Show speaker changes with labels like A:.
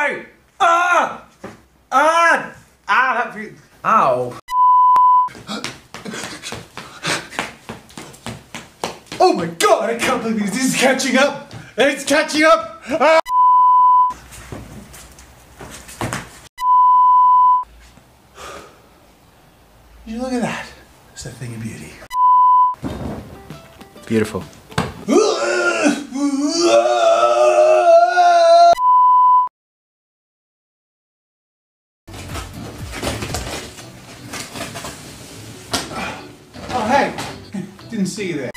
A: Ow! Ah! Ah! Ah, that feels... Ow. Oh my god, I can't believe this is catching up! It's catching up! Ah! You look at that. It's a thing of beauty.
B: Beautiful.
A: Oh hey, didn't see you there.